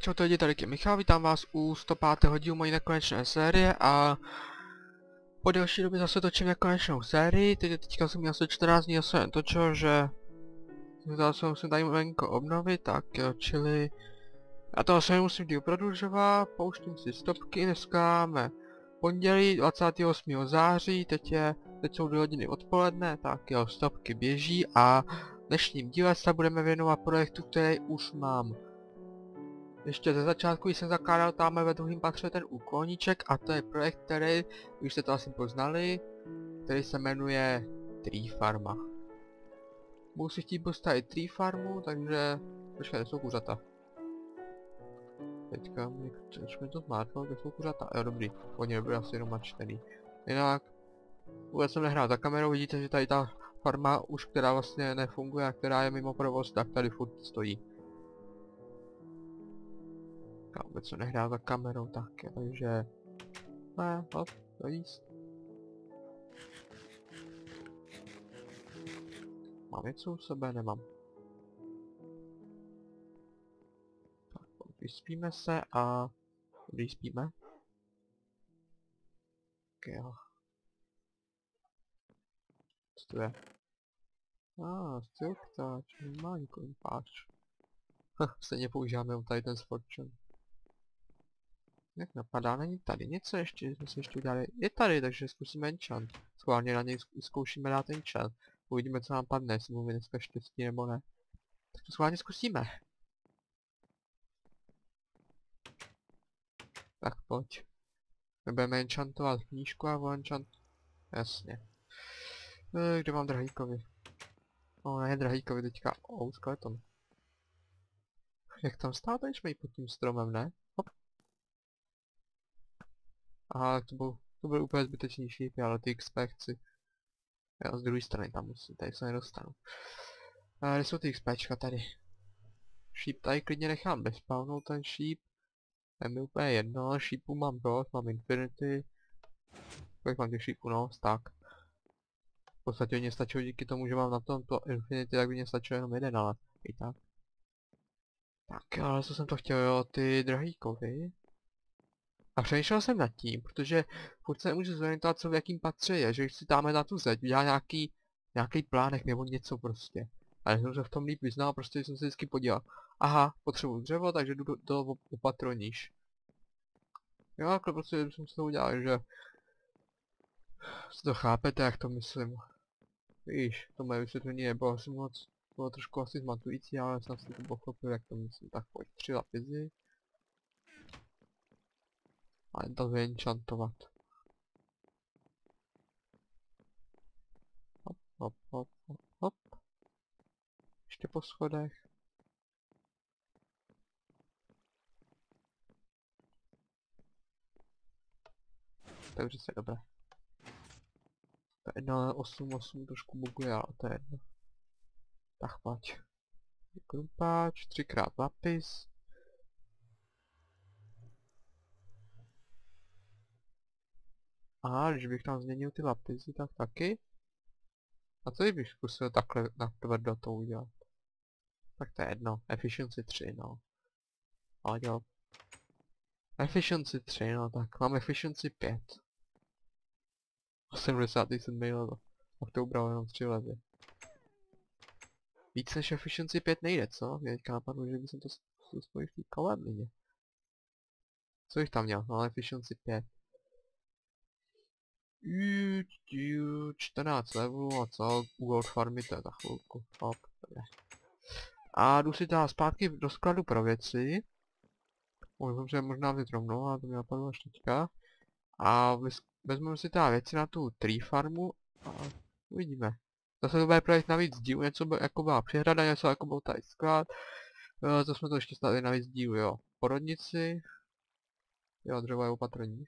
Čau lidi, tady je Michal, vítám vás u 105. dílu mojí nekonečné série a po delší době zase točím nekonečnou sérii. Teďka jsem měl asi 14 dní, jsem točil, že zase musím tady venko obnovit, tak jo, čili já to asi nemusím díl prodlužovat, pouštím si stopky, dneska máme pondělí 28. září, teď jsou 2 hodiny odpoledne, tak jo, stopky běží a v dnešním díle se budeme věnovat projektu, který už mám. Ještě ze začátku jsem zakládal tamhle ve druhém patře ten úkolníček a to je projekt, který, už jste to asi poznali, který se jmenuje Tree Farma. Budu si chtít postavit Tree Farmu, takže... Počkej, to jsou kuřata. Teďka mi to zmátlo, to jsou kuřata. Jo, dobrý, oni nebyli asi jenom načtený. Jinak, vůbec jsem nehrál za kamerou, vidíte, že tady ta farma už, která vlastně nefunguje a která je mimo provoz, tak tady furt stojí. Já vůbec se nehrál za kamerou také, takže... Ne, hop, to jíst. Mám něco u sebe? Nemám. Tak, vyspíme se a... Kdy spíme? Tak jo. Co to je? Stilktáč, normální kompáč. Stejně používáme tady ten Fortune. Jak napadá, není tady něco ještě, jsme si ještě udělali, je tady, takže zkusíme enchant. Schválně na něj zkoušíme dát enchant. Uvidíme, co nám padne, jestli budeme dneska štěstí nebo ne. Tak to schválně zkusíme. Tak pojď. My budeme enchantovat knížku a enchant... Jasně. Kde mám drahýkovi? Ne, drahýkovi teďka. Skeleton. Jak tam stál ten šmej pod tím stromem, ne? Hop. Aha, to byl úplně zbytečný šípy, ale ty XP chci. Já z druhé strany tam musím, tady se nedostanu. Kde jsou ty XPčka tady? Šíp tady klidně nechám bezpavnout ten šíp. Je mi úplně jedno, šípů mám dost, mám Infinity. Kolik mám těch šípů, no, tak. V podstatě mě stačilo díky tomu, že mám na tomto Infinity, tak by mě stačilo jenom jeden, ale i tak. Tak jo, ale co jsem to chtěl, jo, ty drahýkovi. A přemýšlel jsem nad tím, protože furt se nemůžu zorientovat, co v jakým patře je, že když si dáme na tu zeď, udělá nějaký plánek nebo něco prostě. Ale jsem se v tom líp vyznal, prostě jsem se vždycky podíval. Aha, potřebuji dřevo, takže jdu do opatroníž. Jo, takhle prostě jsem se to udělal, že... Si to chápete, jak to myslím. Víš, to moje vysvětlení nebylo asi moc... Bylo trošku asi zmatující, ale jsem si to pochopil, jak to myslím. Tak pojď, 3 lapizy. A jen to vyenchantovat. Hop, hop, hop, hop, hop. Ještě po schodech. Takže se dobré. To je 1.8.8 trošku buguje, ale to je jedno. Tak pojď. Krumpáč, 3x lapis. Aha, když bych tam změnil ty lapisy, tak taky. A co bych zkusil takhle natvrdo to udělat? Tak to je jedno. Efficiency 3, no. Ale jo. Efficiency 3, no tak. Mám Efficiency 5. 87 level. A to ubral jenom 3 levy. Víc než Efficiency 5 nejde, co? Mě teďka napadlo, že bych to spojil v té kolemině. Co bych tam měl? No, Efficiency 5. 14 levelů a co? Gold farmy to je za chvilku. Hop, a jdu si teda zpátky do skladu pro věci. Můžu se možná vzít rovnou, ale to mě napadlo až teďka. A vezmeme si teda věci na tu Tree Farmu a uvidíme. Zase to bude projekt navíc dílu, něco jako byla přehrada, něco jako byl tady sklad. To jsme to ještě stali navíc dílu, jo. Porodnici. Jo, dřevo je opatrníž.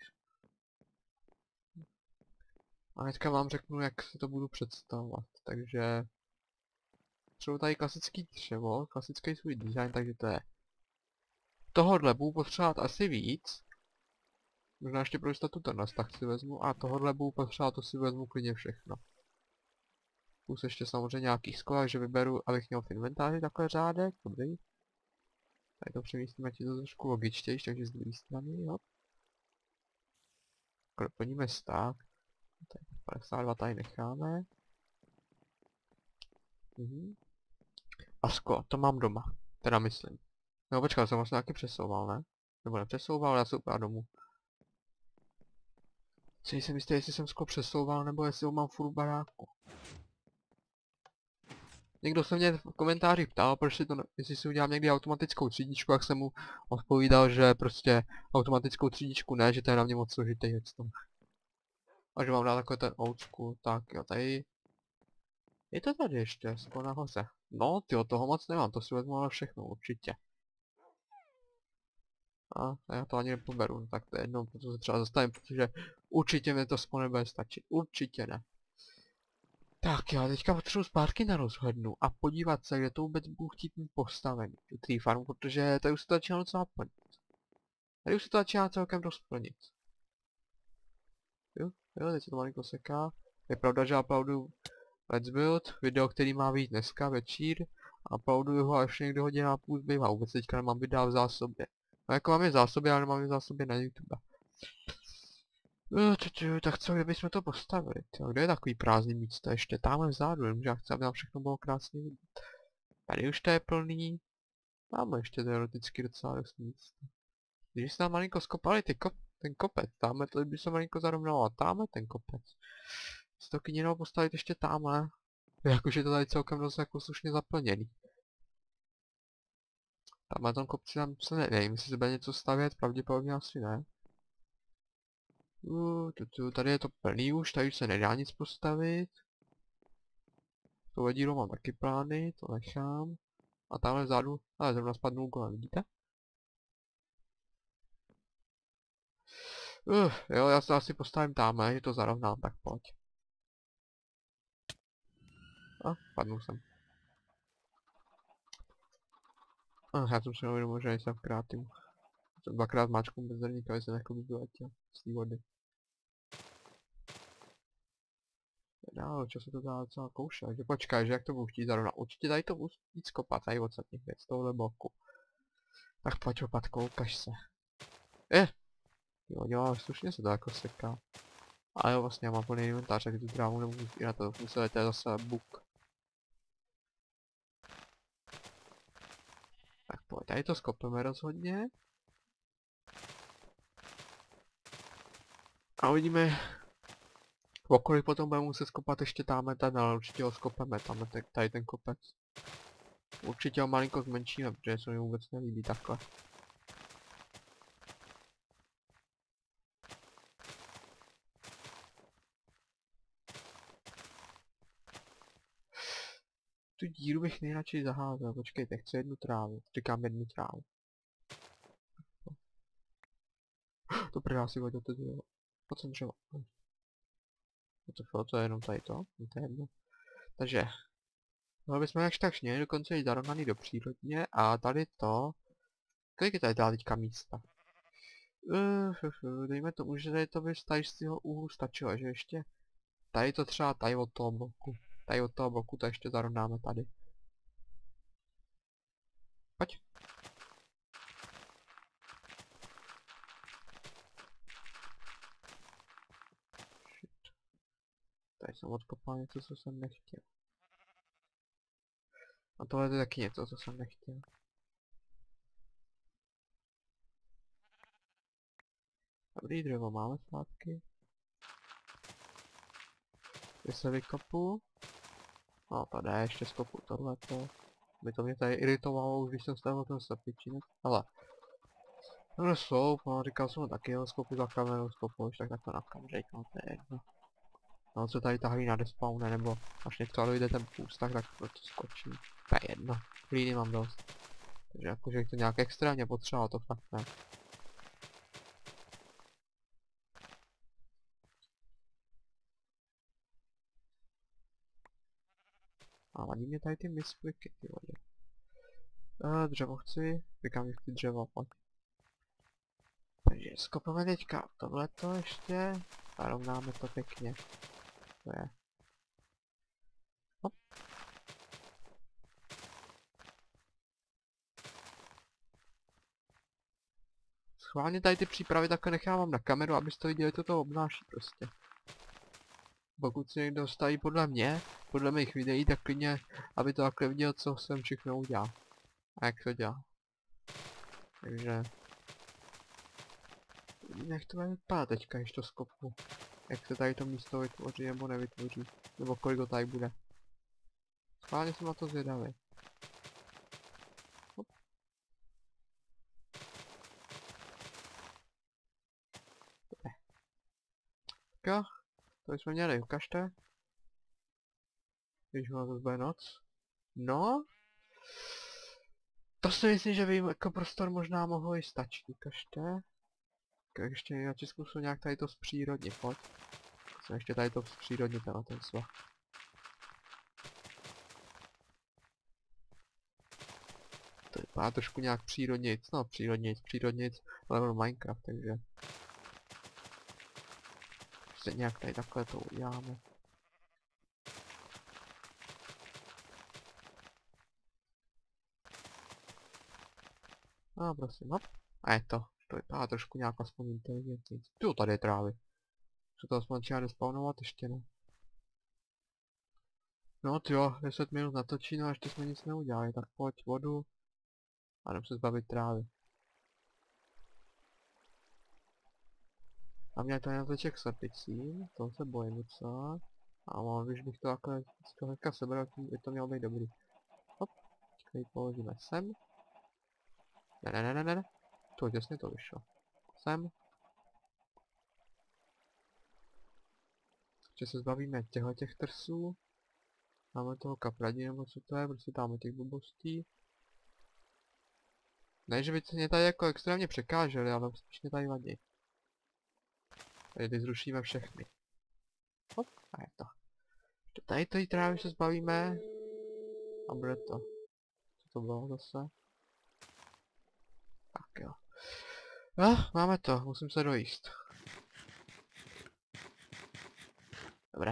A hnedka vám řeknu, jak si to budu představovat, takže... Třeba tady klasický dřevo, klasický svůj design, takže to je... Tohodle budu potřebovat asi víc. Možná ještě pro jistotu ten tak si vezmu a tohodle budu potřebovat, to si vezmu klidně všechno. Plus ještě samozřejmě nějaký sklo, že vyberu, abych měl v inventáři takhle řádek, dobrý. Tady to přemístíme ti to trošku logičtější, takže z druhé strany, jo. Doplníme stack. Tady 52 tady necháme. A sklo, to mám doma. Teda myslím. No počkej, jsem vlastně taky přesouval, ne? Nebo nepřesouval, já jsem úplně domů. Co jsem jistý, jestli jsem sklo přesouval, nebo jestli ho mám furt v baráku. Někdo se mě v komentářích ptal, proč si to, jestli si udělám někdy automatickou třídičku, jak jsem mu odpovídal, že prostě automatickou třídičku ne, že to je na mě moc složitý věc. A že mám dát takový ten old school, tak jo, tady... Je to tady ještě, skoro nahoře. No, tyjo, toho moc nemám, to si vezmu ale všechno, určitě. A já to ani nepoberu, no tak to je jedno, protože se třeba zastavím, protože určitě mi to spolu nebude stačit, určitě ne. Tak já teďka potřebuji zpátky na rozhlednu a podívat se, kde to vůbec budu chtít mít postavený, tu tree farm, protože tady už se to začíná docela plnit. Tady už se to začíná celkem dost plnit. Jo, teď se to malinko seká. Je pravda, že uploaduju Let's Build, video, který má být dneska večír, a uploaduju ho až někdy hodina a půl zbývá, vůbec teďka nemám videa v zásobě. No jako mám je v zásobě, ale nemám je v zásobě na YouTube. Tak co, kde bychom to postavili? Kde je takový prázdný místo? Ještě tamhle vzadu, jenomže já chci, aby nám všechno bylo krásně vidět. Tady už to je plný. Máme ještě teoreticky docela dost místa. Když jsme tam malinko skopali ten kopec, tamhle to by se malinko zarovnalo, a tamhle ten kopec. Si to kyně postavit ještě tamhle. Jakože to tady celkem dost jako slušně zaplněný. Tamhle tom kopci tam se nevím, jestli se bude něco stavět, pravděpodobně asi ne. Tady je to plný už, tady už se nedá nic postavit. Tohle dílo mám taky plány, to nechám. A tamhle vzadu, ale zrovna spadnul kolem, vidíte? Jo, já se asi postavím tamhle, že to zarovnám, tak pojď. A, padnul jsem. Já jsem si neuvědomil, že nejsem v kreativu. Jsem dvakrát máčkou bez zrníka, aby jsem jako by vyletěl z té vody. Dál, čo se to dá docela kouše, takže počkej, že jak to budu chtít zarovnat. Určitě tady to budu chtít skopat, tady od těch věc, tohle boku. Tak pojď opatkou, ukaž se. Jo, slušně se to jako seká. Ale jo, vlastně já mám plný inventář, tak tu drávu nemůžu sbírat, to musel to je zase buk. Tak pojď, tady to skopeme rozhodně. A uvidíme, okolik potom budeme muset skopat ještě tamhle ten, ale určitě ho skopeme, tamhle tady ten kopec. Určitě ho malinko zmenšíme, protože se mi vůbec nelíbí takhle. Tu díru bych nejradši zaházel, počkejte, chci jednu trávu, říkám jednu trávu. To prdá si hodil to dřevo. Pojď sem dřevo. To je jenom tady to je jedno. Takže, no bychom jakž tak měli dokonce i zarovnaný do přírodně a tady to... Kolik je tady teďka místa? Dejme tomu, že tady to by tady z toho úhlu stačilo, že ještě... Tady to třeba tady od toho bloku. Tady od toho bloku to ještě zarovnáme tady. Pojď. Tady jsem odkopal něco, co jsem nechtěl. A tohle je taky něco, co jsem nechtěl. Dobrý, dřevo máme zpátky. Kde se vykopu. No tady ještě skopu tohleto. By to mě tady iritovalo už, když jsem stavil ten slepičínek. Ale. No sloup, no říkal jsem taky jeho skopu za kamerou, skopu, tak to nakamžej, no to je jedno. No co tady tahlí na despawne, nebo až něco dojde ten půstak, tak to skočí. To je jedno, hlíny mám dost. Takže jakože to nějak extrémně potřeba, to fakt ne. A vadí mě tady ty mispliky, ty vody. Dřevo chci, říkám, že chci dřevo, pojď. Takže skopeme teďka tohleto ještě a rovnáme to pěkně. To je. Hop. Schválně tady ty přípravy takhle nechávám na kameru, abyste viděli, co to obnáší prostě. Pokud si někdo staví podle mě, podle mých videí, tak klidně, aby to takhle viděl, co jsem všechno udělal. A jak to dělá. Takže... Jak to bude vypadat teďka, když to skopnu. Jak se tady to místo vytvoří nebo nevytvoří. Nebo kolik to tady bude. Schválně jsem na to zvědavý. Hop. Tak jo, to jsme měli, ukažte. Když ho to bude noc. No. To si myslím, že by jim jako prostor možná mohlo i stačit, ukažte. Tak ještě jinak zkusil nějak tady to zpřírodnit, pojď. Jsem ještě tady to zpřírodnit ten svah. To vypadá trošku nějak přírodnic, no přírodnic, level Minecraft, takže... Prostě nějak tady takhle to uděláme. No prosím, hop. A je to. To vypadá trošku nějak aspoň inteligentní. Tu tady je trávy. Co to aspoň třeba nespawnovat, ještě ne. No jo, 10 minut natočí, no a ještě jsme nic neudělali, tak pojď vodu. A jdem se zbavit trávy. A mě to jazyček srpicím, toho se bojím docela. A když bych to takhle z toho hnedka sebral, by to mělo být dobrý. Hop, tady položíme sem. Ne. To těsně to vyšlo. Sem. Ještě se zbavíme těch trsů. Máme toho kapradí, nebo co to je, prostě dáme těch blbostí. Ne, že by se mě tady jako extrémně překáželi, ale spíš mě tady vadí. Tady zrušíme všechny. Hop, a je to. Ještě tady trávy se zbavíme. A bude to. Co to bylo zase? Tak jo. Máme to, musím se dojíst. Dobré.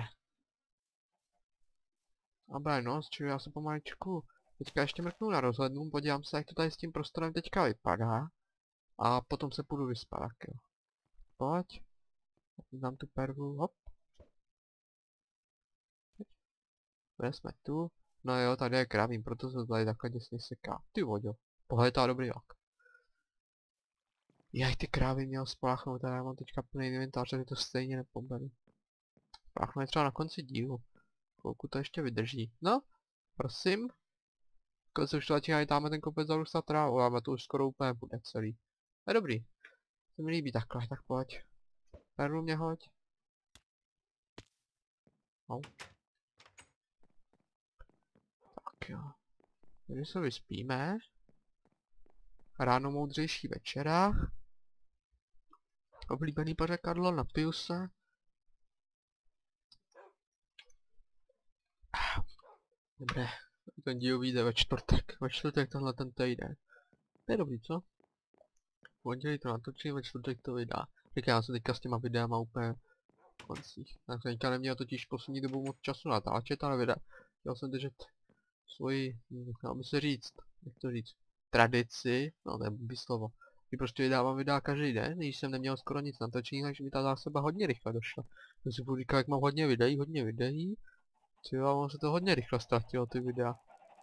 A bude noc, čili já se pomaličku. Teďka ještě mrknu na rozhlednu, podívám se, jak to tady s tím prostorem teďka vypadá. A potom se půjdu vyspat, tak jo. Pojď. Dám tu perlu, hop. Kde jsme tu? No jo, tady je kravím, proto se tady takhle děsně seká. Ty voďo. Pohled to dobrý jak. Jak ty krávy měl spláchnout, já mám teďka plný inventář, že to stejně nepoberu. Spláchnu je třeba na konci dílu. Chvilku to ještě vydrží. No, prosím. Když se už tady dáme ten kopec zarůstat trávu, ale to už skoro úplně bude celý. Je dobrý. To mi líbí takhle, tak pojď. Perlu mě hoď. No. Tak jo. Když se vyspíme. Ráno moudřejší večera. Oblíbený pořekadlo, napiju se. Dobré. Ten díl vyjde ve čtvrtek. Ve čtvrtek tenhle ten týden. To je dobrý, co? V pondělí to natočím, ve čtvrtek to vydá. Říkám se teďka s těma videama úplně v koncích. Já jsem teďka neměl totiž poslední dobu moc času natáčet, ale videa. Chtěl jsem držet svoji, dalo by se říct, jak to říct, tradici, no to je blbý slovo. Kdy prostě vydávám videa každý den, když jsem neměl skoro nic natočení, takže mi ta zásoba hodně rychle došla. Já si budu říkat, jak mám hodně videí. Jo, ono se to hodně rychle ztratilo, ty videa.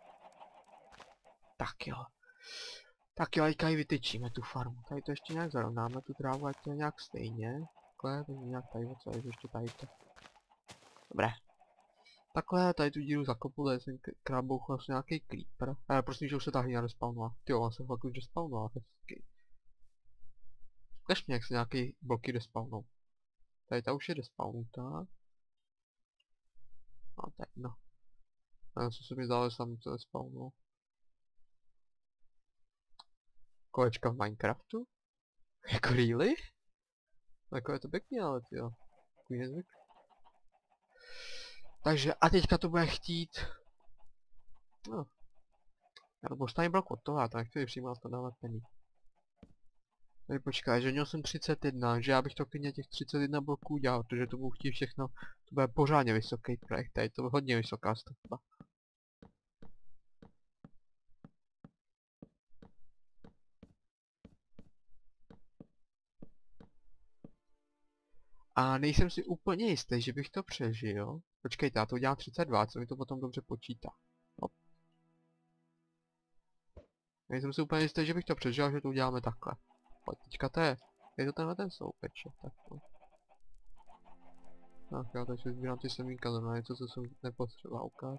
Tak jo. Tak jo, teďka ji vytyčíme tu farmu. Tady to ještě nějak zarovnáme, tu trávu, ať to je nějak stejně. Takhle, to nějak tady odsaď, ještě tady to. Dobré. Takhle, tady tu díru zakopu, tady jsem krát bouchl asi nějaký creeper. Ale prosím, že už se ta hlína respawnula. Tyjo, on se fakt už respawnula, hezky. Ukaž mě, jak se nějaký bloky respawnou. Tady ta už je respawnutá. No, tak no. A co se mi zdálo, že tam to respawnulo. Kolečka v Minecraftu? Jako really? Jako je to pěkný, ale tyjo. Takový nezvyk. Takže a teďka to bude chtít. No. Já to postavím blok od toho, já to nechci přímo na to dávat pený. Tady počkej, že měl jsem 31, že já bych to klidně těch 31 bloků udělal, protože to budu chtít všechno. To bude pořádně vysoký projekt, tady to bude hodně vysoká stavba. A nejsem si úplně jistý, že bych to přežil. Počkejte, já to udělám 32, co mi to potom dobře počítá. Hop. Nejsem si úplně jistý, že bych to přežil, že to uděláme takhle. Pojď, teďka je to tenhle ten soupeč, tak to. Tak já teď sbírám ty semínka, zrovna něco, co jsem nepotřeboval, ukáž.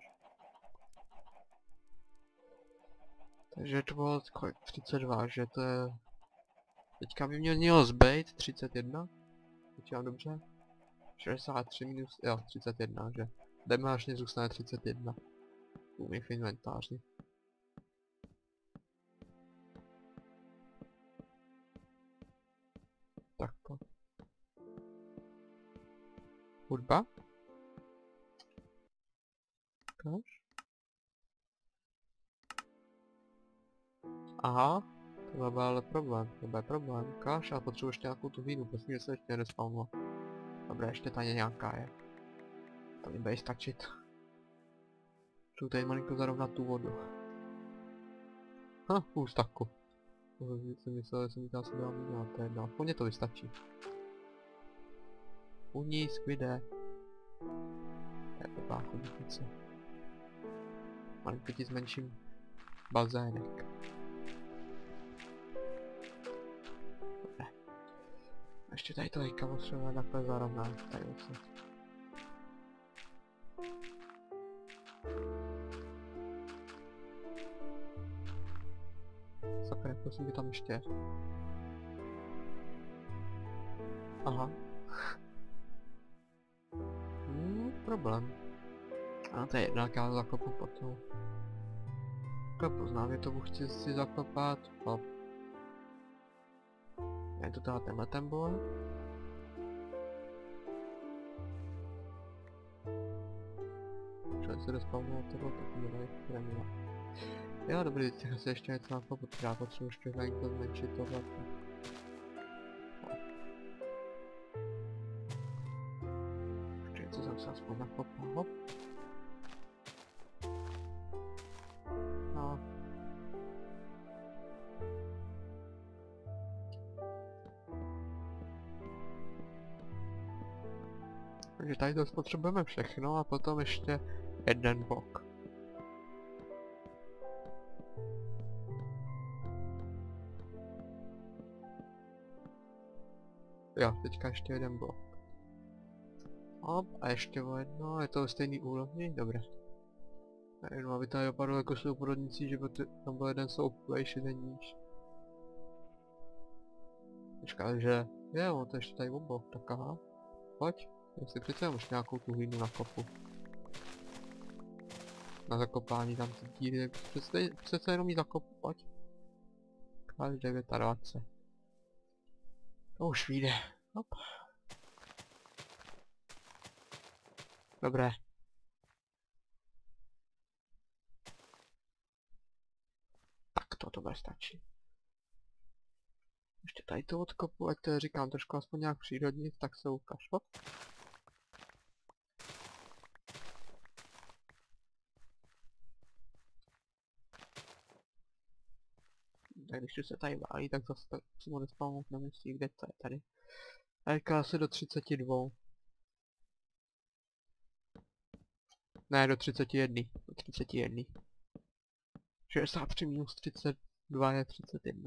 Takže to bylo kolik? 32, že to je... Teďka by mělo zbejt 31. Počítám dobře. 63 minus, jo, 31, že? Jdeme až mě zůstane 31. U mě v inventáři. Tak to. Hudba? Ukáž? Aha, to byl ale problém, to byl problém. Ukáž, ale potřebuješ nějakou tu vínu, prostě se ještě nespawnula. Dobré, ještě tady nějaká je. To mi bude stačit. Chci tady malinko zarovnat tu vodu. Už taku. Jsem myslel, že jsem tam se dal dělat, to je jedno. Mně to vystačí. Uní, skvide. To je blbá chobotnice. Malinko ti zmenším bazének. Dobré. Ještě tady to hejka potřebujeme takhle zarovnat. Tady odsud. Sakra, prosím tě tam ještě. Aha. Problém. A to je jedna, jak já zakopu potom. Poznám, je to chci si zakopat. Hop. Je to teda tenhle ten boj. Člověk se dospavnul tohle, tak mi dají kremila. Jo, dobrý, teď se ještě něco nakopat, já potřebuji ještě malinko zmenšit tohle. Ještě něco jsem se aspoň nakopal, hop. No. Takže tady to spotřebujeme všechno a potom ještě jeden blok. Jo, teďka ještě jeden blok. Hop, a ještě o jedno, je to ve stejný úrovni? Dobré. Jenom aby tady dopadlo jako souporodnicí, že by tam byl jeden souplejší, jeden níž. Počkej, že... Jo, to ještě tady obok, tak aha. Pojď, já si přece už nějakou tu hlínu na kopu. Na zakopání tam ty díry, přece jenom jí zakopu, pojď. Až 29. To už vyjde. Hop. Dobré. Tak to bude stačit. Ještě tady to odkopu, ať to říkám trošku aspoň nějak přírodní, tak se ukáž. Hop. Tak když se tady válí, tak zase se mu nespavnout nemusí, kde to je tady. A jaká se do 32. Ne, do 31. Do 31. 63 minus 32 je 31.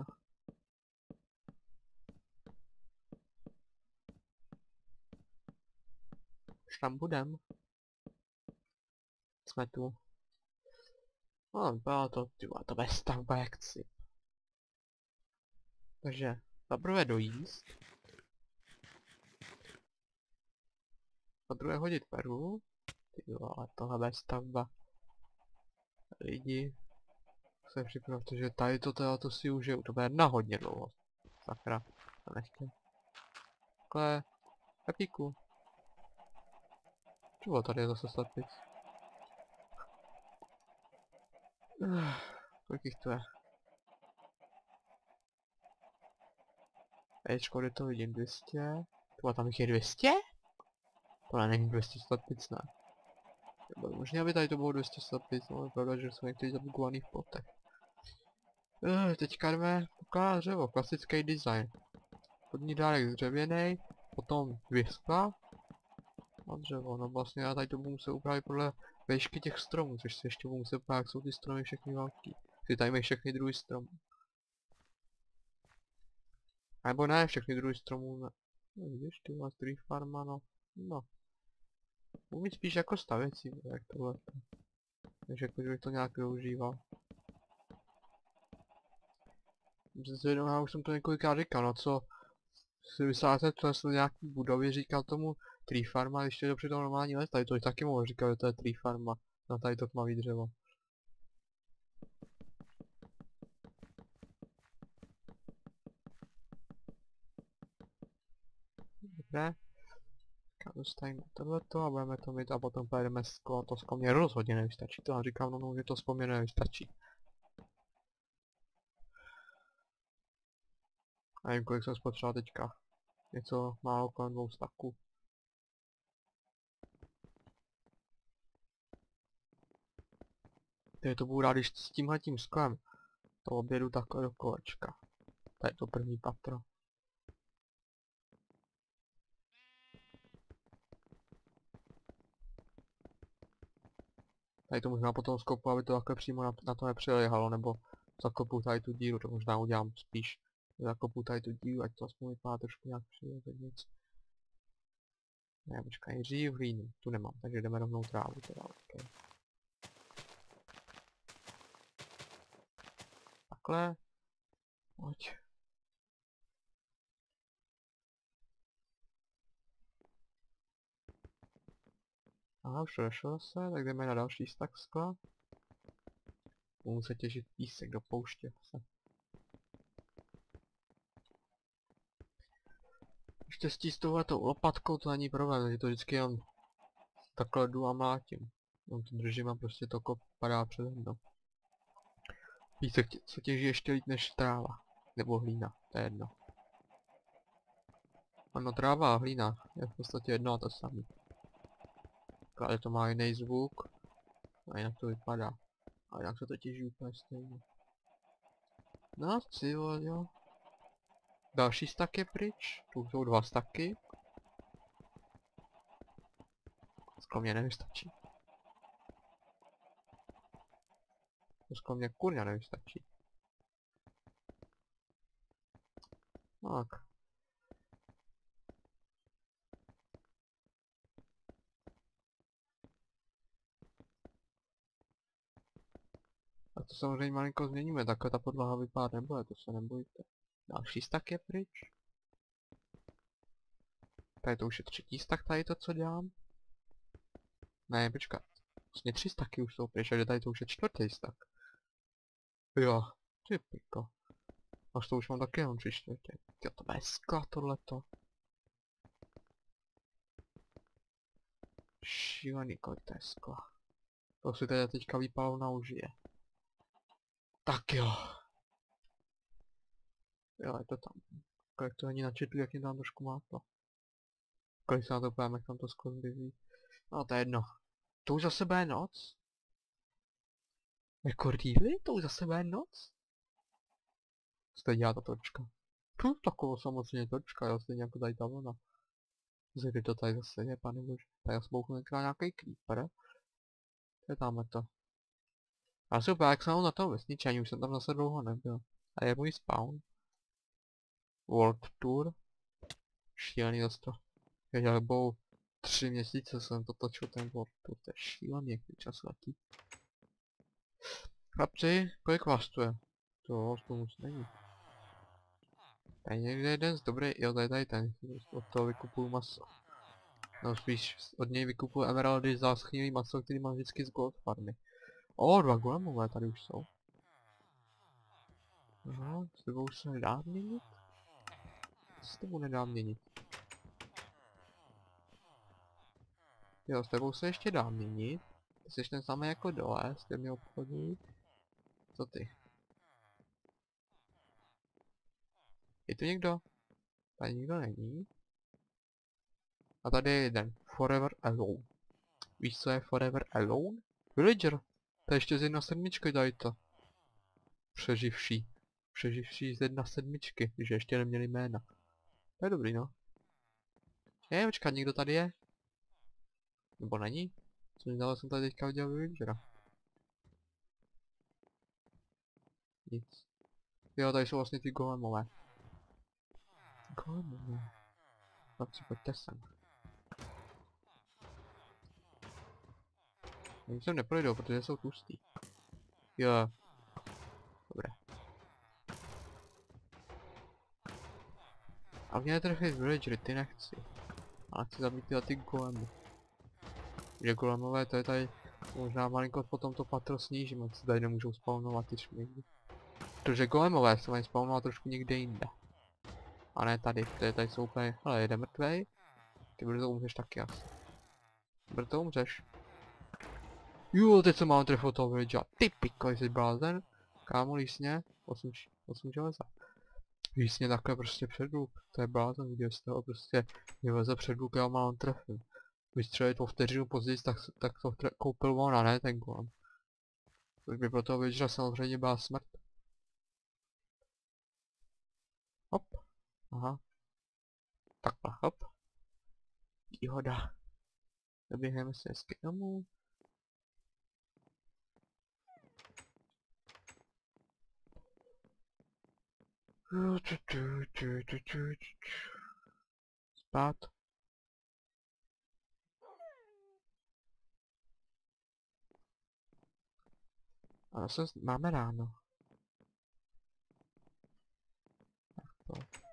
Už tam budem. Jsme tu. No, byla to, tyva, to bez stavba jak cip. Takže, zaprvé dojíst. Za druhé hodit peru. Tyjo, ale tohle bez stavba. Lidi. Se připravil, protože tady to si užiju. To bude na hodně dlouho. Sakra. To nechtěl. Takhle. Kapíku. Čeho tady je zase slepic? Kolik jich to je? Ečko, kde to vidím? 200? Tohle tam jich je 200? Tohle není 200 slepic, ne. Možná by tady to bylo 200 slepic, no je pravda, že jsou někteří zabugovaný v plotech. Teďka jdeme ukázat dřevo, klasický design. Spodní dárek dřevěnej, Potom 2 skla a dřevo. No vlastně já tady to budu muset upravit podle výšky těch stromů, což se ještě budu muset upravit, jak jsou ty stromy všechny velký. Ty tady mají všechny druhy stromů. A nebo ne, všechny druhy stromů, ne. No, vidíš, ty máš tree farma, no. No. Budu mít spíš jako stavěcí, jak tohle. Takže jako, že bych to nějak využíval. Já už jsem to několikrát říkal, no co si vysláte, to jsou nějaký budovy, říkal tomu tree farma, když to je dobře to normální les, tady to taky mohl říkat, že to je tree farma, na tady to tmavý dřevo. Dobré. Dostaneme tohleto a budeme to mít a potom pojedeme sklo, to sklo mě rozhodně nevystačí, to já říkám, no, že to sklo mě nevystačí. A nevím, kolik jsem spotřeboval teďka. Něco málo kolem 2 stacků. Teď to budu rád, když s tímhletím sklem to objedu takhle do kolečka. Tady je to první patro. Tady to možná potom skopu, aby to takhle přímo na to nepřilehalo, nebo zakopu tady tu díru, to možná udělám spíš. Zakopu tady tu díru, ať to aspoň vypadá trošku nějak přirozeně nic. Ne, počkej, nejdřív hlínu, tu nemám, takže jdeme rovnou trávu teda, okay. Takhle. Pojď. Aha, už to došlo zase, tak jdeme na další stack skla. Budu muset těžit písek do pouště zase. Štěstí s touhletou lopatkou to není problém, takže to vždycky jen takhle jdu a mlátím. Jenom to držím a prostě to kop padá přede mnou. Písek se těží ještě líp než tráva. Nebo hlína, to je jedno. Ano, tráva a hlína je v podstatě jedno a to samé. Ale to má jiný zvuk a jinak to vypadá. A jinak se to těží úplně stejně. No, jo. Další stack je pryč, tu jsou 2 stacky. Sklo mě nevystačí. Sklo mě kurňa nevystačí. Tak. A to samozřejmě malinko změníme, takhle ta podlaha vypadat nebude, to se nebojte. Další stack je pryč. Tady to už je 3. stack, tady to co dělám. Ne, počkat. Vlastně 3 stacky už jsou pryč, ale tady to už je 4. stack. Jo, ty piko. Až to už mám taky jenom 3/4. Jo, to bude skla tohleto. Šílený, kolik to je skla. To si teda teďka vypálou na užije. Tak jo. Jo, je to tam. Kolik to není načetlý, jak mě tam trošku mátlo. Kolik se na to pojďme, jak tam to skoro vyzí. No to je jedno. To už zase bude noc? Jako really? To už zase bude noc? Co to dělá ta točka? Takovou samozřejmě točka, jo, stejně jako tady ta vlna. Zde to tady zase je, pane bože. Tady já bouchnu nějaký creeper. To je tamhle to. Já si úplně jak jsem na tom vesničení, už jsem tam zase dlouho nebyl. A je můj spawn. World Tour. Šílený zase to. Já byl 3 měsíce jsem to točil ten World Tour, to je šílený, jak ty čas letí. Chlapci, kolik vás tu je? To moc není. Tady někde jeden z dobrý, jo, tady ten, od toho vykupuju maso. No spíš od něj vykupuju emeraldy za schnilý maso, který mám vždycky z gold farmy. O, 2 golemové tady už jsou. Aha, s tebou se nedá měnit? S tebou nedá měnit. Jo, s tebou se ještě dá měnit. Ty jsi ten samý jako dole, s těmi obchodní. Co ty? Je tu někdo? Tady nikdo není. A tady je jeden. Forever Alone. Víš, co je Forever Alone? Villager. To je ještě z 1.7, daj to. Přeživší. Přeživší z 1.7, že ještě neměli jména. To je dobrý, no. Počkat, někdo tady je? Nebo není? Co mi dalo, jsem tady teďka udělal vivagera. Nic. Jo, tady jsou vlastně ty golemové. Golemové. Chlapci, pojďte sem. Oni sem neprojdou, protože jsou tlustý. Jo. Dobré. A mě netrefit villagery, ty nechci. Ale chci zabít tyhle ty golemy. Že golemové, to je tady možná malinko potom to patro snížím, ať se tady nemůžou spawnovat ty šmejdy. Protože golemové se mají spawnovat trošku někde jinde. A ne tady, protože tady jsou úplně, hele, jede mrtvej. Ty brzo umřeš taky asi. Brzo umřeš. Jo, teď jsem mám trefil toho villagera. Ty piko, jsi blázen. Kámo, lísně. 8 železa. Lísně takhle prostě předlup. To je blázen, viděl jste ho prostě. Vyleze předlup, já ho mám trefil. Vystřelit o vteřinu později, tak to koupil on a ne ten golem. Což by pro toho villagera samozřejmě byla smrt. Hop. Aha. Takhle, hop. Výhoda. Doběhneme se hezky domů. Spát. A zase máme ráno. Tak to.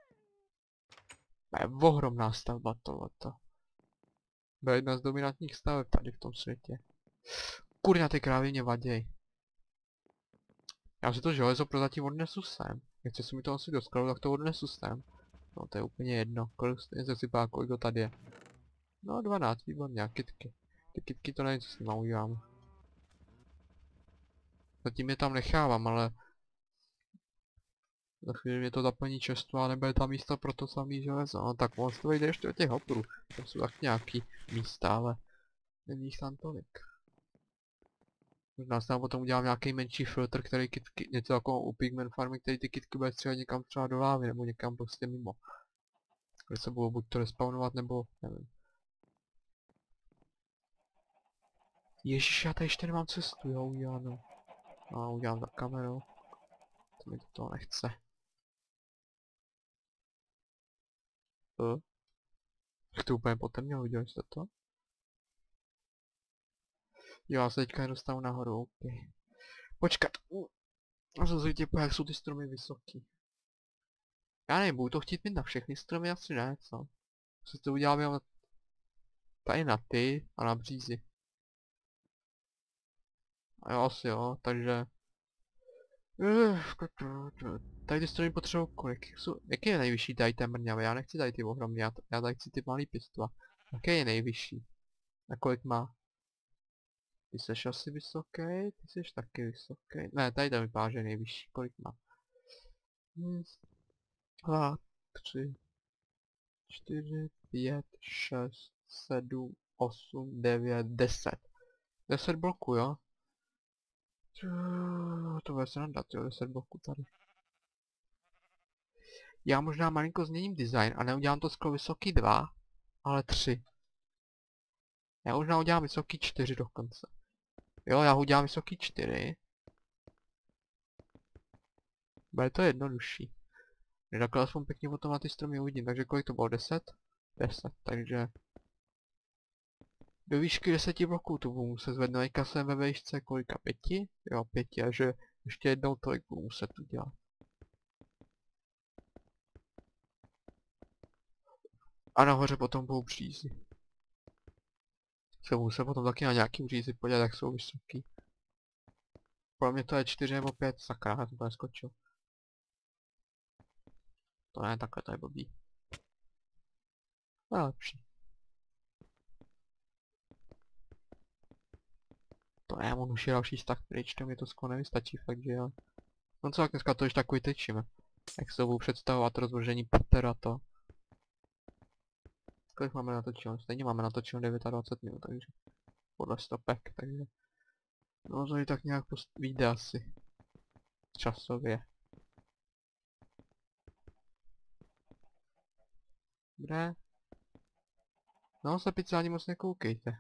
Je ohromná stavba tohleto. Byla jedna z dominantních staveb tady v tom světě. Kurňa, ty krávy mě vaděj. Já si to železo prozatím odnesu sem. Nechci se mi to asi do skladu, tak to odnesu sem. No to je úplně jedno. Kolik se si pá, kolik to tady je. No 12, výborně, a kytky. Ty kytky to nevím, co s nima udělám. Zatím je tam nechávám, ale za chvíli mě to zaplní čestu a nebude tam místa pro to samý železo. No tak moc to vejde ještě do těch hoprů. Tam jsou tak nějaký místa, ale není jich tam tolik. Možná se tam potom udělám nějaký menší filtr, který kytky, něco jako u Pigman Farmy, který ty kytky bude střílet někam třeba do lávy, nebo někam prostě mimo. Kde se budou buď to respawnovat, nebo nevím. Ježiš, já tady ještě nemám cestu, jo, uděláno. No, udělám za kamerou. To mi do toho nechce. Jak to úplně potemnělo, viděli jste to? Jo, já se teďka nedostanu nahoru, ok. Počkat. A co se jak jsou ty stromy vysoký. Já nevím, budu to chtít mít na všechny stromy, asi ne, co? Co to udělám jenom tady na ty a na břízi. A jo, asi jo, takže... Tady ty stromy potřebují kolik? Jaký je nejvyšší tady ten mrňavý? Já nechci tady ty ohromný, já tady chci ty malý pistva. Jaký je nejvyšší? A kolik má? Ty jsi asi vysoký, ty jsi taky vysoký. Ne, tady to vypadá, že je nejvyšší. Kolik má? 2, 3, 4, 5, 6, 7, 8, 9, 10. 10 bloků, jo? To bude sranda, jo, 10 bloků tady. Já možná malinko změním design a neudělám to skoro vysoký 2, ale 3. Já možná udělám vysoký 4 dokonce. Jo, já udělám vysoký 4. Bude to jednodušší. Takhle aspoň pěkně potom na ty stromy uvidím, takže kolik to bylo? 10? 10, takže... Do výšky 10 bloků to budu muset zvednout, teďka jsem ve výšce kolika? 5? Jo, 5, a že ještě jednou tolik budu muset udělat. A nahoře potom budou břízy. Se musím potom taky na nějaký břízy podívat, jak jsou vysoký. Pro mě to je 4 nebo 5, sakra, já jsem to neskočil. To ne, takhle to je blbý. To je lepší. To ne, on už je další stack pryč, to mi to skoro nevystačí, fakt, že jo. No co, jak dneska to ještě takový tečíme. Jak se budu představovat rozvržení pater a to. Kolik máme natočeno? Stejně máme natočeno 29 minut, takže podle stopek, takže no to je tak nějak vyjde asi časově. Dobré. No, slepice ani moc nekoukejte.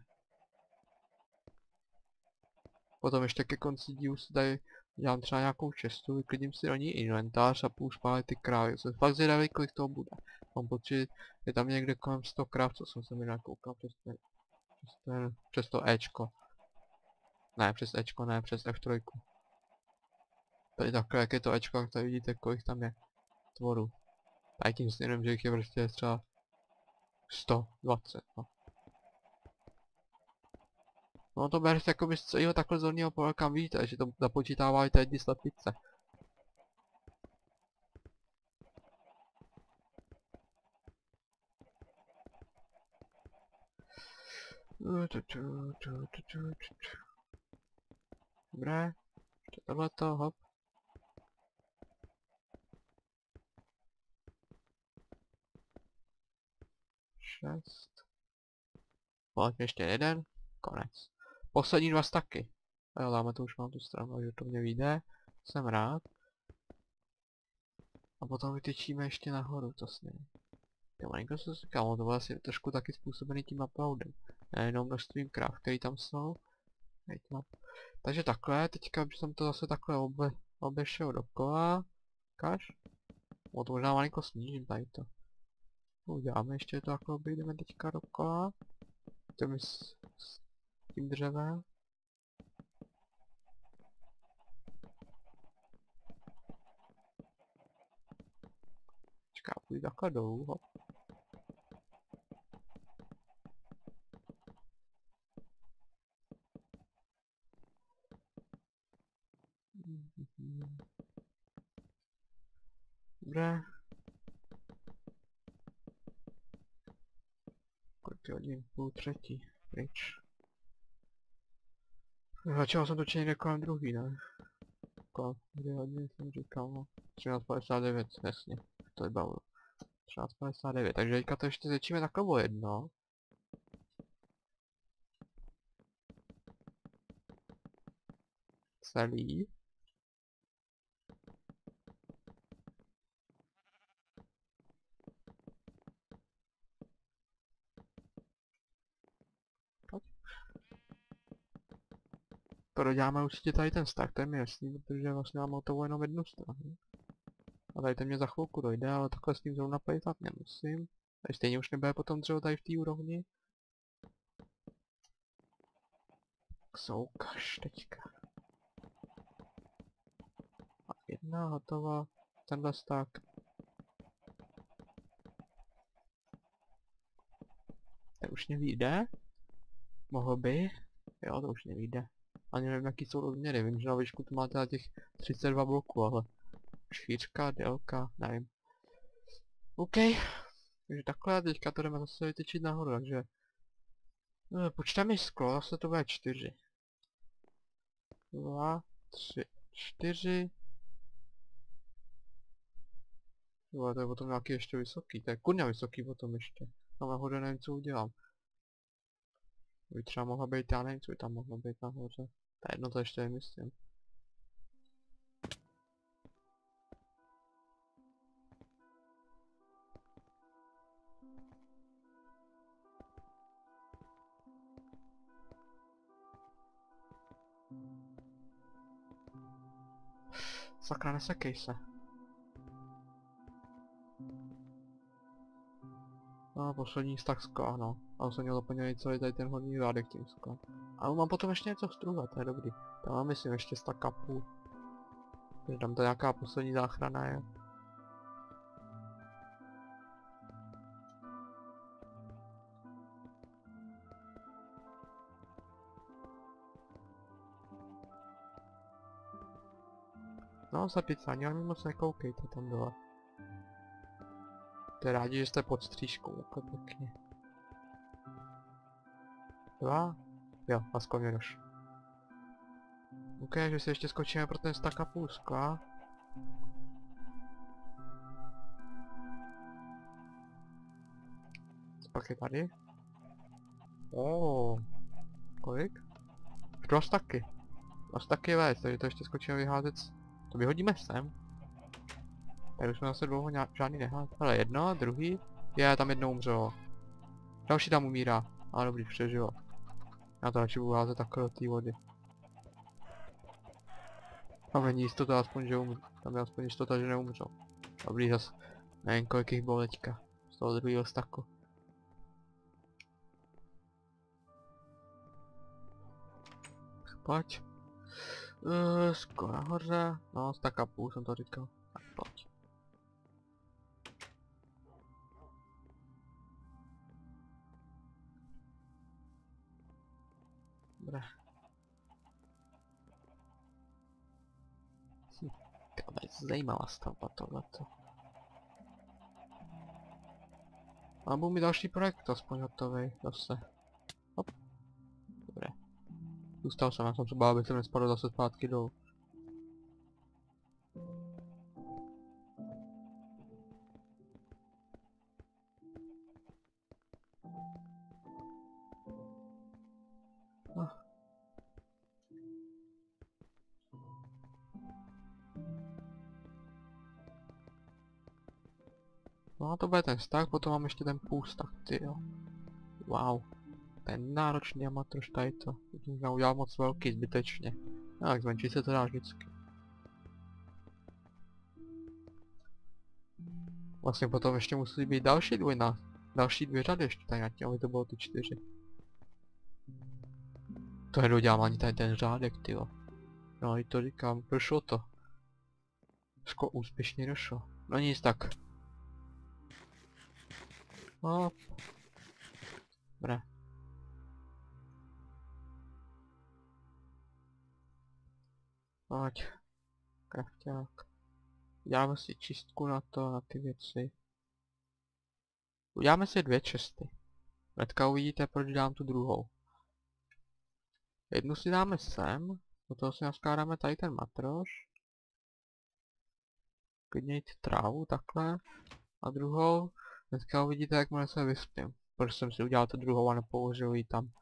Potom ještě ke konci dílu si tady dělám třeba nějakou čestu, vyklidím si do ní inventář a půjdu spálit ty krávy. Jsem fakt zvědavý, kolik toho bude. Mám pocit, je tam někde kolem 100 kráv, co jsem se mi nakoukal přes to Ečko. Ne, přes Ečko, ne, přes F3. Tady takhle, jak je to Ečko, tak tady vidíte, kolik tam je tvorů. Tady tím směrem, že jich je prostě třeba 120, no. No to berete jakoby z celého takhle zorného pole, kam vidíte, že to započítává i ty slepice. Dobré, ještě tohleto, hop. Šest. Pojď ještě jeden, konec. Poslední dva staky. Jo, dáme to už mám tu stranu, že to mě vyjde. Jsem rád. A potom vytyčíme ještě nahoru, to směr. Jo, malinko se říkalo, to bylo asi trošku taky způsobený tím uploadem. Nejenom množstvím kráv, který tam jsou. Takže takhle, teďka bych jsem to zase takhle obešel dokola. Kaž? O, to možná malinko snížím tady to. Uděláme ještě to, jako objdeme teďka dokola. S tím dřevem. Čeká, půjdu takhle dolů, hop. Dobré. Kolik je hodin? Půl třetí. Pryč. Začal jsem točit někde kolem druhý, ne? Kolem 2 hodiny jsem říkal, no. 13:59, jasně. To je bavilo. 13:59, takže teďka to ještě začíme takhle o jedno. Celý. To doděláme určitě tady ten stack, to je mi jasný, protože vlastně mám hotovou jenom jednu stranu. A tady ten mě za chvilku dojde, ale takhle s ním zrovna plejtat nemusím. Tady stejně už nebude potom dřevo tady v té úrovni. Soukaž teďka. A jedna hotová, tenhle stack. Ten už nevyjde? Mohl by? Jo, to už nevyjde. Ani nevím, jaký jsou rozměry, vím, že na výšku to máte na těch 32 bloků, ale šířka, délka, nevím. OK, takže takhle, teďka to jdeme zase vytyčit nahoru, takže počítám sklo, zase to bude 4. 2, 3, 4. Jo, to je potom nějaký ještě vysoký, to je kurňa vysoký potom ještě. Tam nahoře nevím, co udělám. By třeba mohla být, já nevím, co by tam mohlo být nahoře. To jedno to ještě nemyslím. Sakra, nesekej se. No, poslední stack skla, no. A jsem měl doplněný celý tady ten hodný řádek tím sklem. Ale mám potom ještě něco struhat, to je dobrý. Tam mám myslím ještě stack a půl. Takže tam to nějaká poslední záchrana je. No, slepice, ani moc nekoukejte tam dole. To je rádi, že jste pod střížkou, takhle pěkně. 2? Jo, a mě došlo. OK, že si ještě skočíme pro ten stack a půl skla. Co pak je tady? Kolik? 2 stacky. 2 stacky vést, takže to ještě skočíme vyházet. To vyhodíme sem. Tady už jsme zase dlouho žádný neházet. Ale jedno, druhý. Je, tam jednou umřelo. Další tam umírá. Ale dobrý, přežilo. Já to radši budu házet takhle do té vody. Tam není jistota aspoň, že umřu. Tam je aspoň jistota, že neumřu. Dobrý, zas. Nevím, kolik jich bylo teďka. Z toho druhého staku. Pojď. Skoro nahoře. No, stak a půl jsem to říkal. Tak pojď. Dobré. To je zajímavá stavba tohleto. A budu mít další projekt aspoň hotový zase. Hop. Dobré. Zůstal jsem, já jsem se bál, aby jsem nespadl zase zpátky dolů. No a to bude ten stack, potom mám ještě ten půl stack, tyjo. Wow. Ten náročný amatroš tady to. Já udělal moc velký, zbytečně. Tak zmenší se to dá vždycky. Vlastně potom ještě musí být další dvě řady ještě tady na tím, aby to bylo ty 4. To nedodělám ani tady ten řádek, tyjo. No i to říkám, prošlo to. Úspěšně došlo. No nic tak. Hop. Dobré. Pojď. Krafťák. Uděláme si čistku na to, na ty věci. Uděláme si 2 česty. Hnedka uvidíte, proč dám tu druhou. Jednu si dáme sem, do toho si naskládáme tady ten matroš. Klidně jít trávu, takhle. A druhou, hnedka uvidíte, jak se vyspím. Proč jsem si udělal tu druhou a nepoložil ji tam.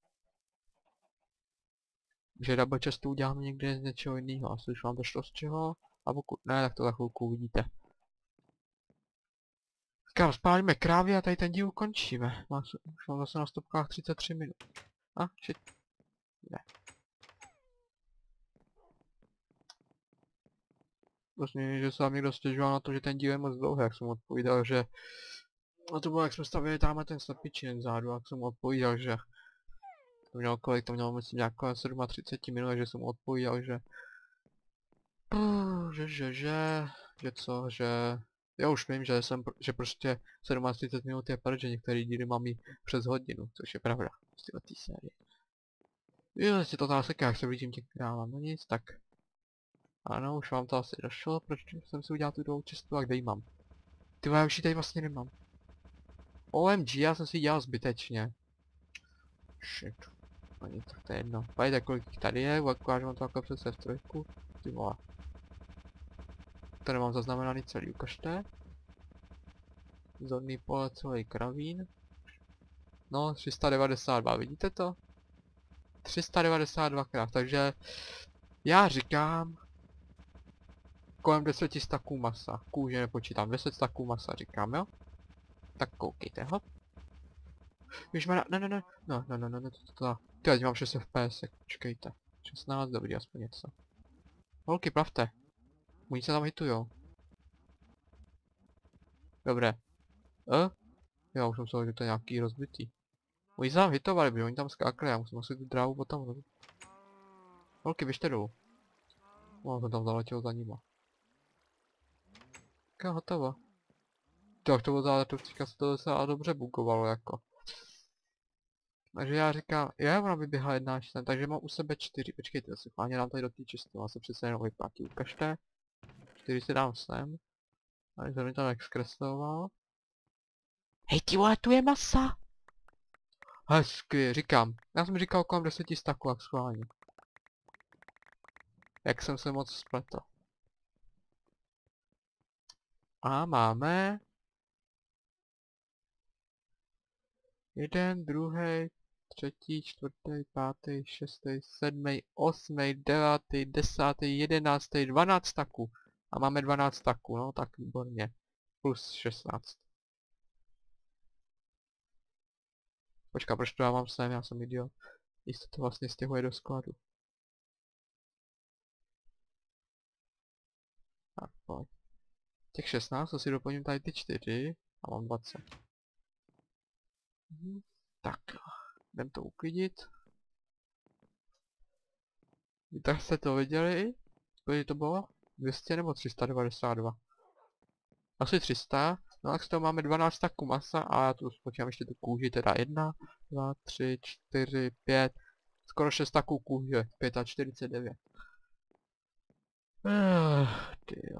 Že double chestu uděláme někde z něčeho jiného, asi už vám došlo z čeho. A pokud ne, tak to za chvilku uvidíte. Říkám, spálíme krávy a tady ten díl ukončíme. Už mám zase na stopkách 33 minut. A, shit. Ne. Vlastně, že se vám někdo stěžoval na to, že ten díl je moc dlouhý, jak jsem mu odpovídal, že... A to bylo, jak jsme stavili tamhle ten slepičin zádu, jak jsem mu odpovídal, že... To mělo kolik, to mělo myslím nějak 37 minut, že jsem mu odpovídal, že... Že co, že... Já už vím, že prostě 37 minut je pryč, že některé díly mám i přes hodinu, což je pravda. Z této série. Jo, jestli to seká, jak se blížím těch krávám, no nic, tak. Ano, už vám to asi došlo, proč jsem si udělal tu druhou cestu a kde ji mám. Ty já už ji tady vlastně nemám. OMG, já jsem si ji dělal zbytečně. Shit. Ani tak to je jedno. Pojďte, kolik jich tady je, ukážu vám to takhle přes F3. Ty vole. To nemám zaznamenaný celý, ukažte. Zorný pole, celý kravín. No, 392, vidíte to? 392 krát, takže já říkám kolem 10 staků masa. Kůže nepočítám, 10 staků masa říkám, jo? Tak koukejte, hop. Ježmana, ne, to. Ty, ať mám 6 FPS, počkejte. 16, dobrý, aspoň něco. Holky, plavte. Oni se tam hitujou. Dobré. Já už jsem myslel, že to je nějaký rozbitý. Oni se tam hitovali, protože oni tam skákali, já musím asi tu drávu potom rozbit. Holky, běžte dolů. No, jsem tam zaletěl za nima. Tak hotovo. Tak to bylo teďka se to docela dobře bugovalo jako. Takže já říkám, ona vyběhla 1 až ten, takže mám u sebe 4, počkejte, se chválně dám tady do té čisty, má se přece jenom vyplatí, ukažte. 4 si dám sem. A jsem mi tam exkresloval. Hej ty vole, tu je masa! Hezky, říkám, já jsem říkal kolem 10 staků, jak schválně. Jak jsem se moc spletl. A máme... 1, 2, 3, 4, 5, 6, 7, 8, 9, 10, 11, 12 staků. A máme 12 staků, no tak výborně. Plus 16. Počká, proč to dávám sem, já jsem idiot. Jistě to vlastně stěhuje do skladu. Tak, pojď. Těch 16, to si doplním tady ty 4 a mám 20. Tak, jdem to uklidit. Vy tak jste to viděli? Kolik to bylo? 200 nebo 392? Asi 300. No tak z toho máme 12 taků masa a já tu spočítám ještě tu kůži, teda 1, 2, 3, 4, 5, skoro 6 taků kůže, 49. Tyjo.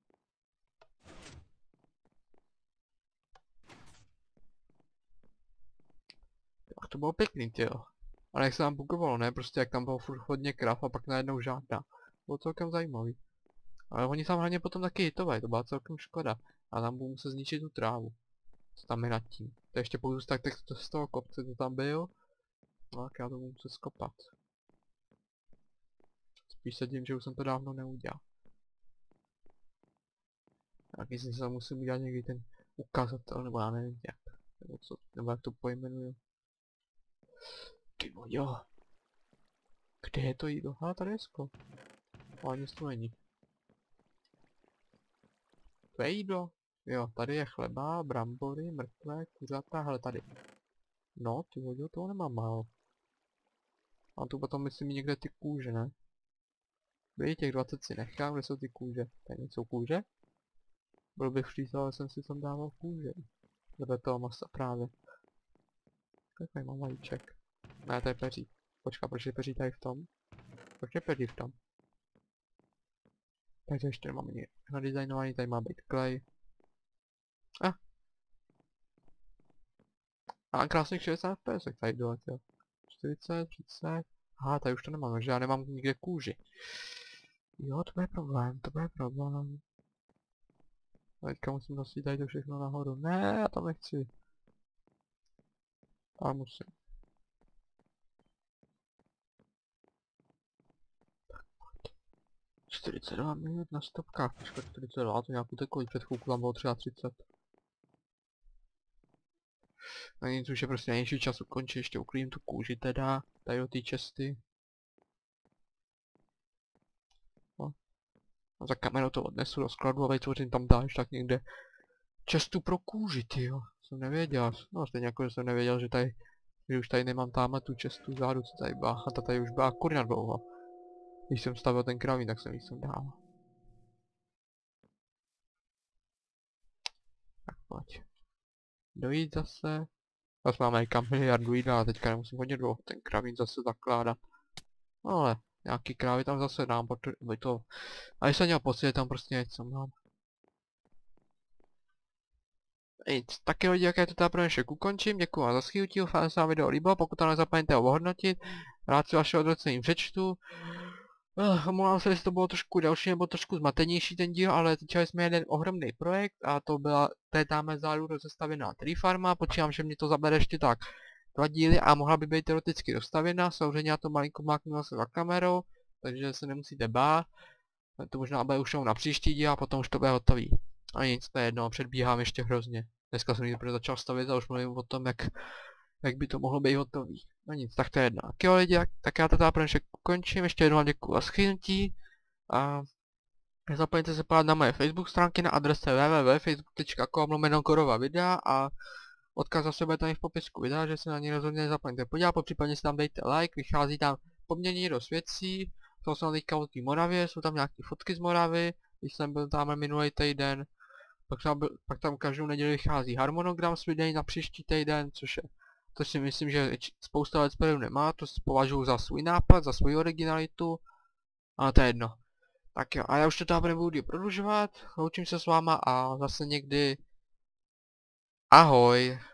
Tak to bylo pěkný, tyjo. Ale jak se nám bugovalo, ne? Prostě jak tam bylo furt hodně krav a pak najednou žádná. Bylo celkem zajímavý. Ale oni tam hlavně potom taky hitovají, to byla celkem škoda. A tam budu muset zničit tu trávu. Co tam je nad tím. To ještě pozůstak z toho kopce, co tam byl. No tak já to budu muset skopat. Spíš se tím, že už jsem to dávno neudělal. Tak jestli se musím udělat někdy ten ukazatel, nebo já nevím jak. Nebo jak to pojmenuju. Ty jo. Kde je to jídlo? A tady je sklo. Ale nic tu není. To je jídlo. Jo, tady je chleba, brambory, mrkve, kuřata, hele tady. No, ty vodě, toho nemám málo. A tu potom myslím někde ty kůže, ne? Byli těch 20 si nechám, kde jsou ty kůže? Tady nejsou kůže? Byl bych štítal, ale jsem si tam dával kůže. Vedle toho masa právě. Takový mám vajíček. Ne, to je peří. Počká, proč je peří tady v tom? Proč je peří v tom? Takže ještě nemám ani nadizajnovaný, tady má být klej. A krásných 60 fps tady dole, jo. 40, 30. Aha, tady už to nemám, takže já nemám nikde kůži. Jo, to bude problém, to bude problém. Teďka musím nosit tady to všechno nahoru. Ne, já tam nechci. Ale musím. Tak pojď. 42 minut na stopkách, počka 42, to nějak uteklo, před chvilku tam bylo třeba 30. Na nic, už je prostě nejvyšší čas ukončit, ještě uklidím tu kůži teda, tady do té česty. No. A za kamerou to odnesu do skladu a vytvořím tam dál tak někde čestu pro kůži, tyjo. Jsem nevěděl, no stejně jako jsem nevěděl, že tady, že už tady nemám tamhle tu čestu zádu, co tady byla, a ta tady už byla kurňa dlouho. Když jsem stavil ten kravín, tak jsem ji sem dál. Tak pojď. Dojít zase. Zase máme kam miliardu jídla a teďka nemusím hodně dlouho ten kravín zase zakládat. No ale nějaký krávy tam zase dám, protože to... A když jsem měl pocit, že tam prostě něco mám. Nic, taky lidi, jak je to teda pro dnešek ukončím, děkuji vám za shlédnutí, doufám, že se vám video líbilo, pokud to nezapomeňte ohodnotit, rád si vaše hodnocení přečtu. Omlouvám se, jestli to bylo trošku delší nebo trošku zmatenější ten díl, ale začali jsme jeden ohromný projekt a to je tamhle zádu rozestavěná tree farma, počítám, že mě to zabere ještě tak 2 díly a mohla by být teoreticky dostavěna, samozřejmě já to malinko máknu zase za kamerou, takže se nemusíte bát, to možná bude už na příští díl a potom už to bude hotový. A nic, to je jedno, předbíhám ještě hrozně. Dneska jsem teprve začal stavět a už mluvím o tom, jak by to mohlo být hotový. No nic, tak to je jedno. Tak jo lidi, tak já to teda pro dnešek ukončím, ještě jednou vám děkuji za shlédnutí a nezapomeňte se podívat na moje Facebook stránky na adrese www.facebook.com/korova a odkaz zase bude tam v popisku videa, že se na ně rozhodně nezapomeňte podívat, popřípadně si tam dejte like, vychází tam poměrně dost věcí, to jsem teďka o té Moravě, jsou tam nějaké fotky z Moravy, když jsem byl tam minulý týden, pak tam každou neděli vychází harmonogram s videí na příští týden, což si myslím, že spousta let's playů nemá, to si považuji za svůj nápad, za svou originalitu, ale to je jedno. Tak jo, a já už to tam nebudu prodlužovat, loučím se s váma a zase někdy ahoj.